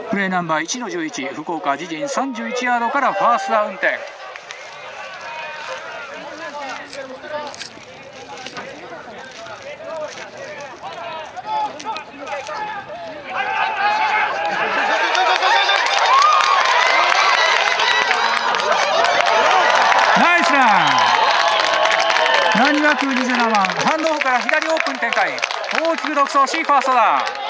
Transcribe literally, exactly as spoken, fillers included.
プレーナンバーいちのじゅういち、福岡自陣さんじゅういちヤードからファーストダウン点。ナイスラン。なにわくにじゅうななばん、ハンドオフから左オープン展開、大きく独走しファーストダウン。